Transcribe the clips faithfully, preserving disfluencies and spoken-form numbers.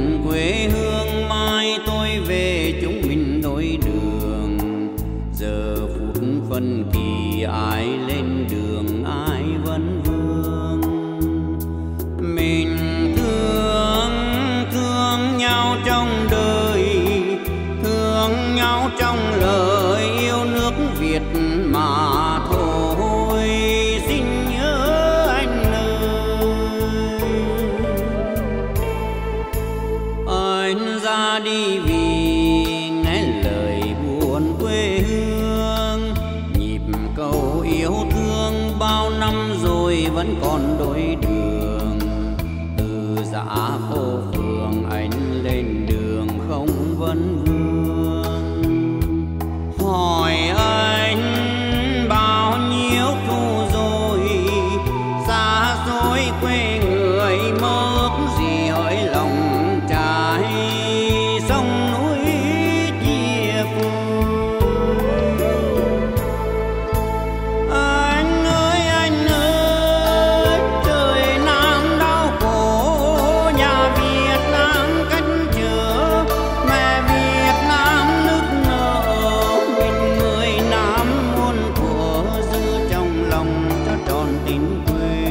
quê hương, mai tôi về chúng mình đôi đường. Giờ phút phân kỳ ai lên đường ai vẫn vương. Mình thương thương nhau trong đời, thương nhau trong lời yêu nước Việt mà thôi. Xin nhớ anh ơi, anh ra đi vì nghe lời buồn quê hương. Nhịp cầu yêu thương bao năm rồi vẫn còn đôi đường. Từ dã phố phường anh lên đường không vấn vương. Hỏi anh bao nhiêu thu rồi, xa xôi quê người mơ ước gì hỡi lòng trai. Sông núi chia phôi, anh ơi anh ơi, trời Nam đau khổ, nhà Việt Nam cách trở, mẹ Việt Nam nức nở. Mình người Nam muôn thuở giữ trong lòng cho tròn tình quê.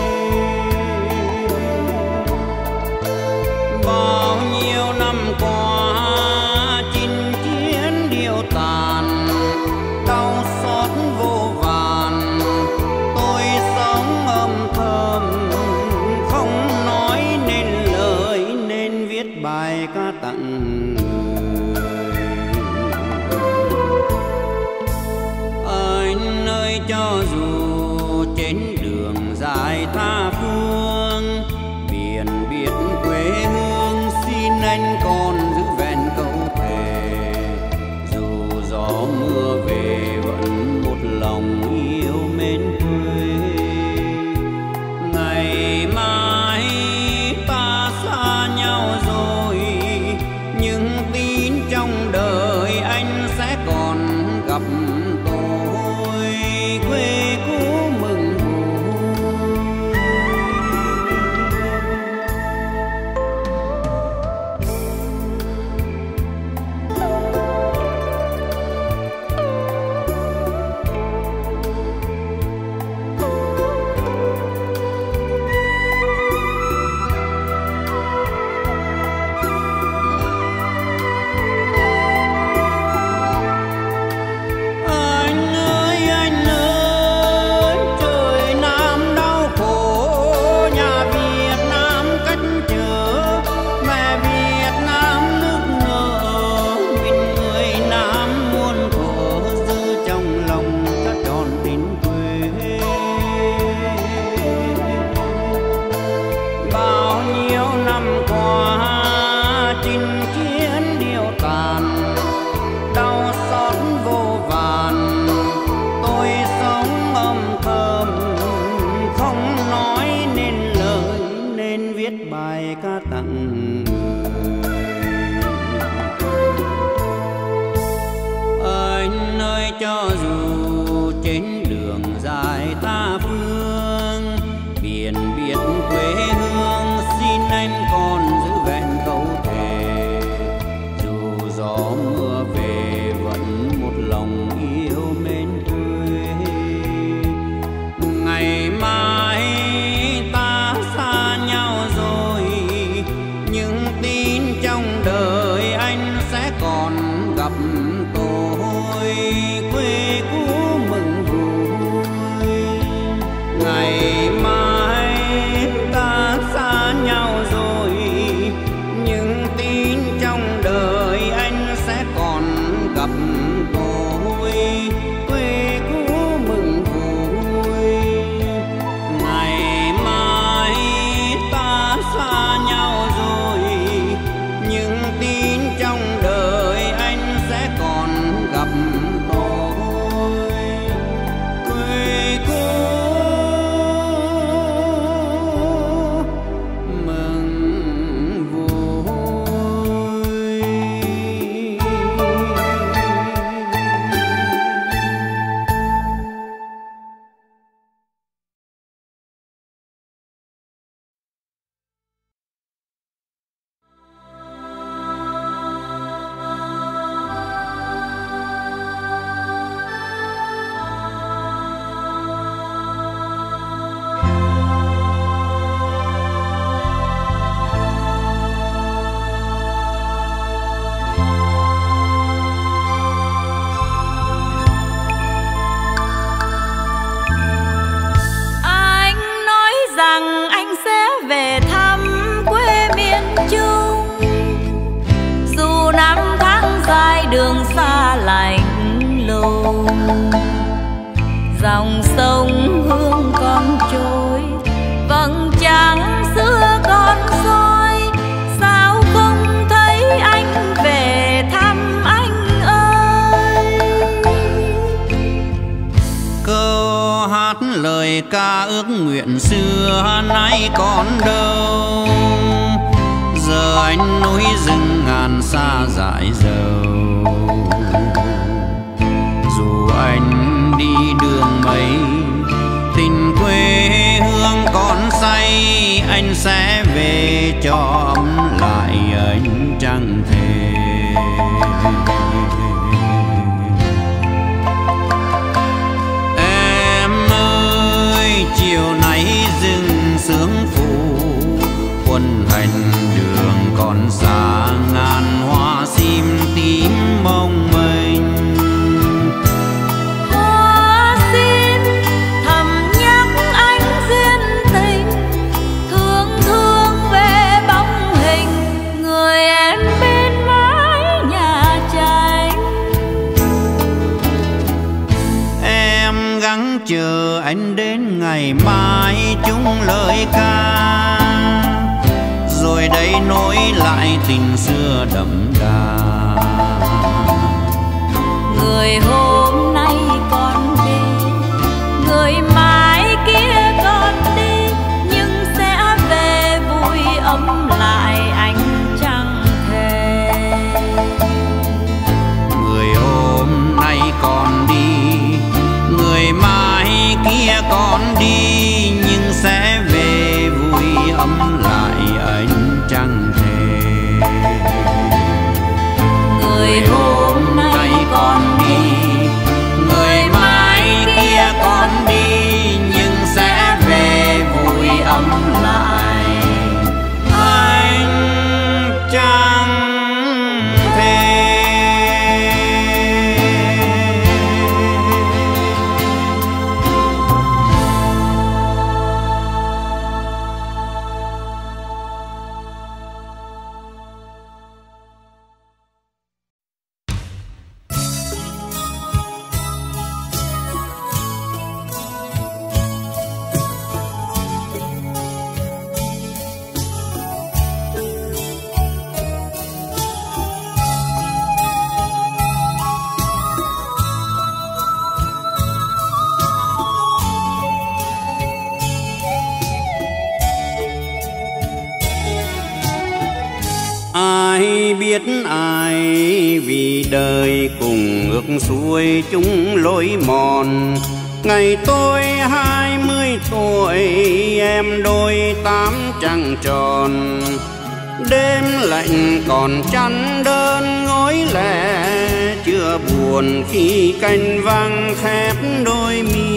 Bao nhiêu năm qua chinh chiến điêu tàn, đau xót vô vàn. Tôi sống âm thầm không nói nên lời, nên viết bài ca tặng người. Anh ơi cho dù trên đường dài tha phương, biển biệt quê hương, xin anh còn giữ vẹn câu thề. Dù gió mưa về vẫn một lòng yêu mến quê. Ngày mai ta xa nhau rồi, nhưng tin trong đời anh sẽ còn gặp tôi. Quê cũ mừng vui, anh ơi anh ơi, trời Nam đau khổ, nhà Việt Nam cách trở, mẹ Việt Nam nức nở. Mình người Nam muôn thuở giữ trong lòng cho tròn tình quê. Bao nhiêu năm qua chinh chiến điêu tàn, đau xót vô vàn. Tôi sống âm thầm không nói nên lời, nên viết bài ca tặng người. Anh ơi cho dù trên đường dài tha phương, biển biệt quê hương, xin anh còn giữ vẹn câu thề. Dù gió mưa về vẫn một lòng yêu mến quê. Ngày mai ta xa nhau rồi, nhưng tin trong đời anh sẽ còn gặp tôi. Quê cũ mừng vui, ngày mai ta xa nhau rồi, nhưng tin trong đời anh sẽ còn gặp tôi. Quê cũ mừng vui, ngày mai ta xa nhau rồi, nhưng đường xa lạnh lùng. Dòng sông hương con trôi, vầng trăng xưa con soi, sao không thấy anh về thăm anh ơi. Câu hát lời ca ước nguyện xưa nay còn đâu, giờ anh núi rừng ngàn xa dại dầu. Dù anh đi đường mấy, tình quê hương còn say, anh sẽ về cho ấm lại anh chẳng thể. Em ơi chiều nay rừng sương phủ, quân hành đường còn xa, ngàn hoa sim tím mong mênh. Hoa xin thầm nhắc anh duyên tình, thương thương về bóng hình người em bên mái nhà tranh. Em gắng chờ anh đến ngày mai chung lời ca, rồi đây nối lại tình xưa đậm đà. Người hôm nay còn đi, người mai kia còn đi, nhưng sẽ về vui ấm lại anh chẳng thề. Người hôm nay còn đi, người mai kia còn đi, nhưng sẽ về vui ấm lại anh chẳng thể. Người hôm nay còn đi, người mai kia còn đi, nhưng sẽ về vui ấm lại anh chẳng thể. Ai biết ai vì đời cùng ngược xuôi chung lối mòn. Ngày tôi hai mươi tuổi, em đôi tám trăng tròn. Đêm lạnh còn chăn đơn ngói lẻ, chưa buồn khi canh vang khép đôi mi.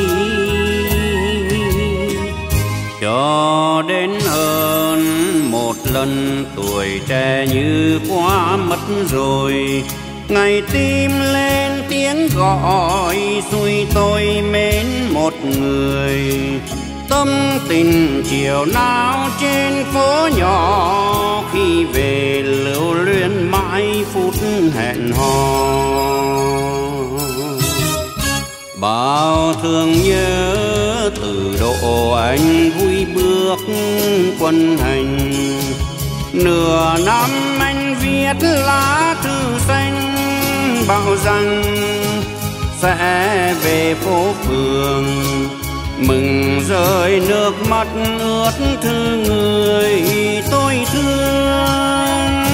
Cho đến hơn một lần tuổi trẻ như quá mất rồi, ngày tim lên tiếng gọi xuôi tôi mến một người. Tâm tình chiều nào trên phố nhỏ, khi về lưu luyến mãi phút hẹn hò. Bao thương nhớ từ độ anh vui bước quân hành, nửa năm anh viết lá thư xanh bảo rằng sẽ về phố phường. Mừng rơi nước mắt ướt thư người tôi thương.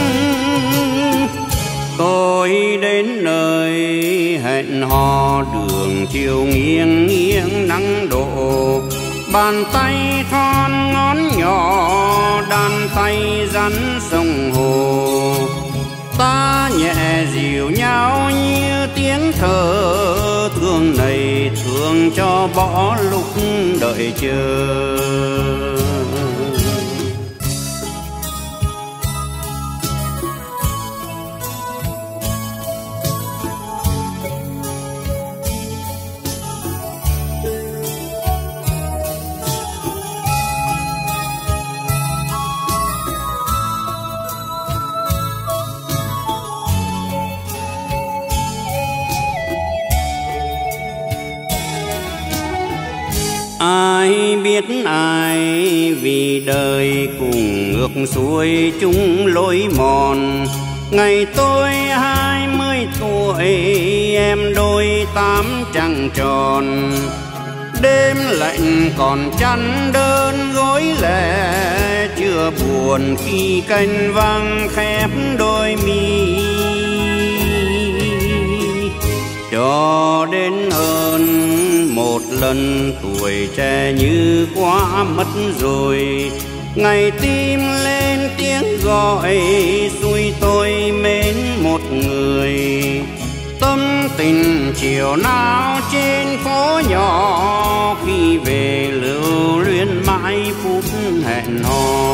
Tôi đến nơi hẹn hò, đường chiều nghiêng nghiêng nắng đổ. Bàn tay thon ngón nhỏ, đàn tay rắn sông hồ. Ta nhẹ dịu nhau như tiếng thở, thương này thương cho bỏ lúc đợi chờ. biết ai, vì đời cùng ngược xuôi chung lối mòn. Ngày tôi hai mươi tuổi, em đôi tám trăng tròn. Đêm lạnh còn chăn đơn gối lẻ, chưa buồn khi canh vang khép đôi mi. Cho đến hơn một lần tuổi trẻ như quá mất rồi, ngày tim lên tiếng gọi xuôi tôi mến một người. Tâm tình chiều nào trên phố nhỏ, khi về lưu luyến mãi phút hẹn hò.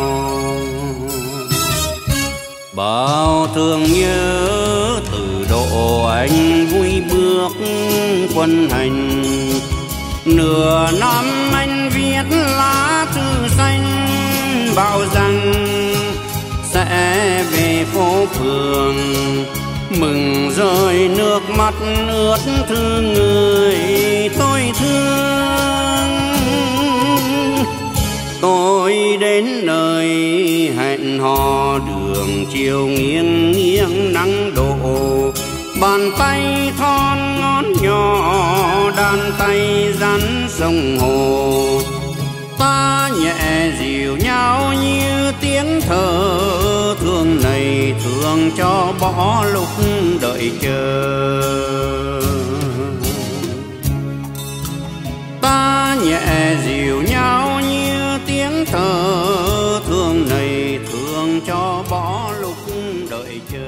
Bao thương nhớ từ độ anh vui bước quân hành, nửa năm anh viết lá thư xanh bảo rằng sẽ về phố phường. Mừng rơi nước mắt ướt thương người tôi thương. Tôi đến nơi hẹn hò, đường chiều nghiêng nghiêng nắng đổ. Bàn tay thon ngón nhỏ, đàn tay rắn sông hồ. Ta nhẹ dịu nhau như tiếng thở, thương này thương cho bỏ lúc đợi chờ. Ta nhẹ dịu nhau như tiếng thở, thương này thương cho bỏ lúc đợi chờ.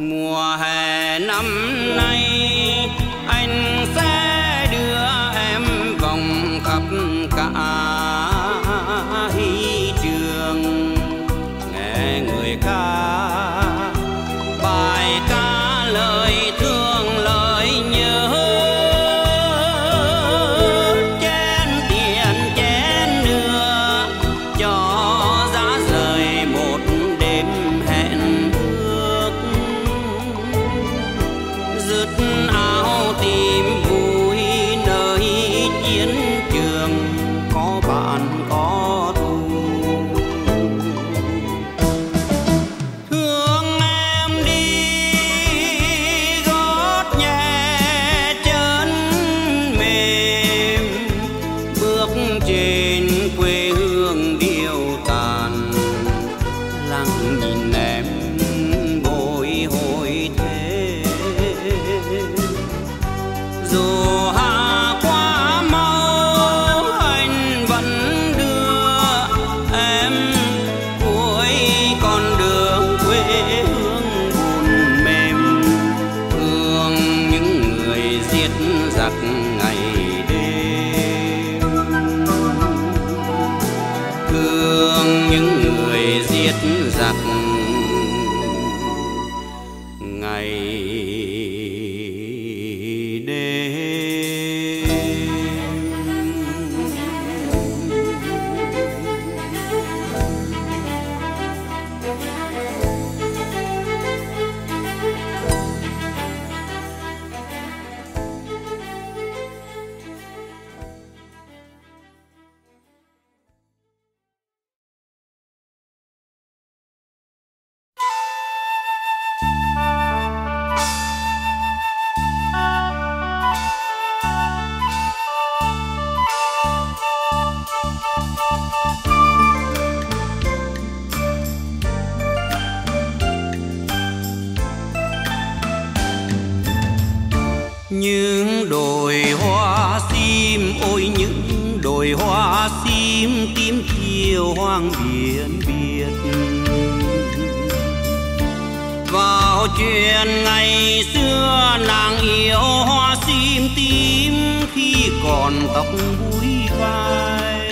Mùa hè năm nay anh sẽ đưa em vòng khắp cả hy trường, nghe người ca bài ca lời thương lời nhớ, chén tiền chén nửa cho giá rời một đêm hẹn ước, dứt áo tìm vui nơi chiến trường, có bạn có thù. Thương em đi gót nhẹ chân mềm, bước trên quê hương điêu tàn, lặng nhìn em bồi hồi thế. Dù hạ quá mau anh vẫn đưa em cuối con đường quê hương buồn mềm, thương những người giết giặc ngày đêm, thương những người giết giặc ngày đêm. Những đồi hoa sim, ôi những đồi hoa sim tím chiều hoang biển biệt. Vào chuyện ngày xưa nàng yêu hoa sim tím khi còn tóc búi vai.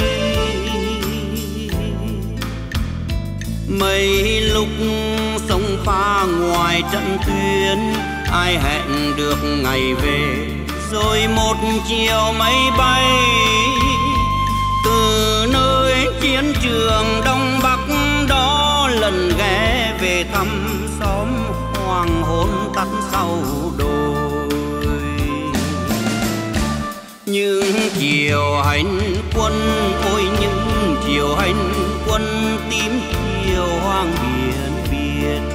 Mấy lúc sông pha ngoài trận thuyền, ai hẹn được ngày về, rồi một chiều máy bay từ nơi chiến trường Đông Bắc đó lần ghé về thăm xóm hoàng hôn tắt sau đồi. Những chiều hành quân, ôi những chiều hành quân tím chiều hoang biển biệt.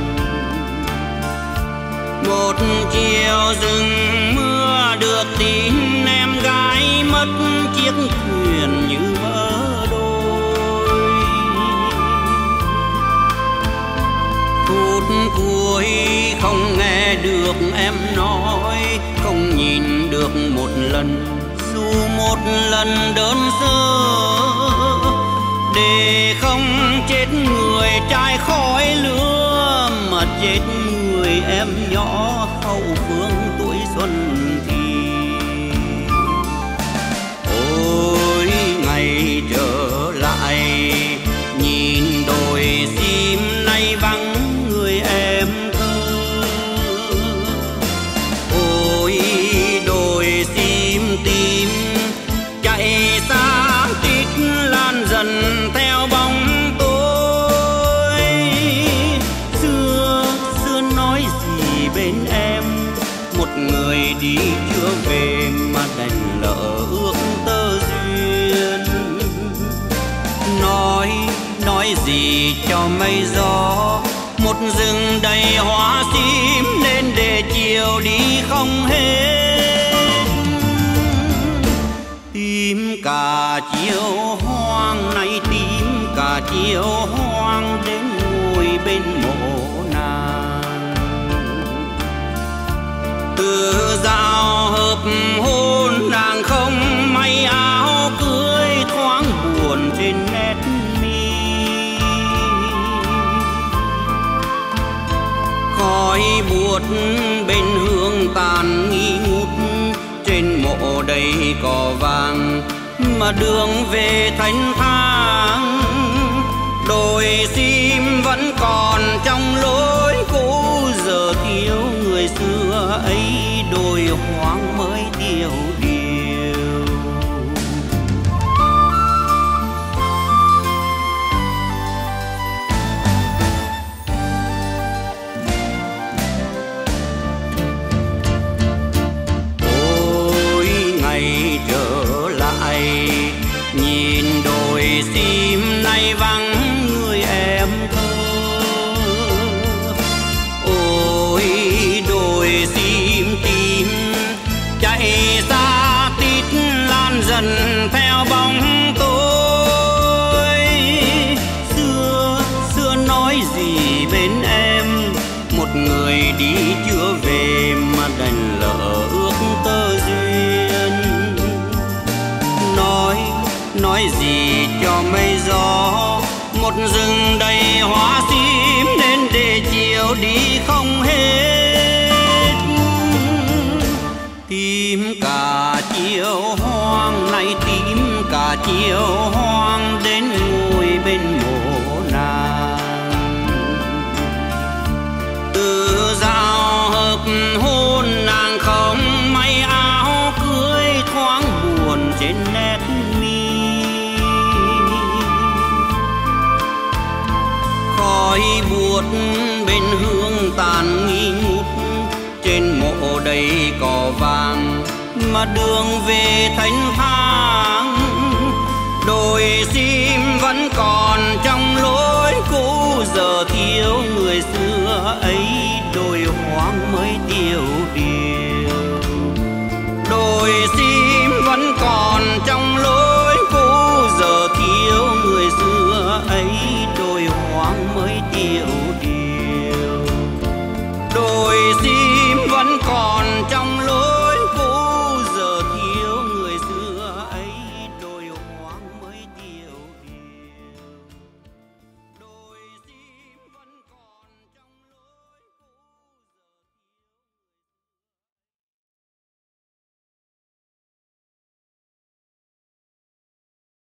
Một chiều rừng mưa được tin em gái mất chiếc thuyền như vỡ đôi. Phút cuối không nghe được em nói, không nhìn được một lần, dù một lần đơn sơ, để không chết người trai khói lửa mà chết người em nhỏ hậu phương tuổi xuân thì. Ôi ngày trở lại nhìn đồi sim nay vắng người em thơ. Ôi đồi sim tím chạy xa tít lan dần theo bóng tôi. Xưa xưa nói gì bên em, một người đi chưa về mà đành lỡ ước tơ duyên. Nói nói gì cho mây gió, một rừng đầy hoa sim nên để chiều đi không hết. Tím cả chiều hoang này, tím cả chiều hoang đến ngồi bên mộ nàng. Từ dạo hợp hôn nàng không may áo cưới, thoáng buồn trên nét mi. Khói khói buốt bên hương tàn nghi ngút, trên mộ đầy cỏ vàng mà đường về thánh thang. Đồi sim vẫn còn trong lối cũ, giờ thiếu người xưa ấy, đồi hoang mới tiêu điều. Ôi ngày trở lại, nhìn đồi sim nay vắng người em thơ. Ôi đồi sim tím chạy xa tít, lan dần theo bóng tôi. Xưa xưa nói gì bên em, một người đi chưa về mà đành lỡ ước tơ duyên. Nói nói gì cho mây gió, một rừng đầy hoa sim nên để chiều đi không hết. Tím cả chiều hoang nay, tím cả chiều hoang đến ngồi bên mộ nàng. Từ dạo hợp hôn nàng không may áo cưới, thoáng buồn trên nét mi. Khói buốt bên hương tàn nghi ngút, trên mộ đầy cỏ vàng mà đường về thánh thang. Đồi sim vẫn còn trong lối cũ, giờ thiếu người xưa ấy, đồi hoang mới tiêu điều. Đồi sim vẫn còn trong lối cũ, giờ thiếu người xưa ấy, đồi hoang mới tiêu điều. Đồi sim vẫn còn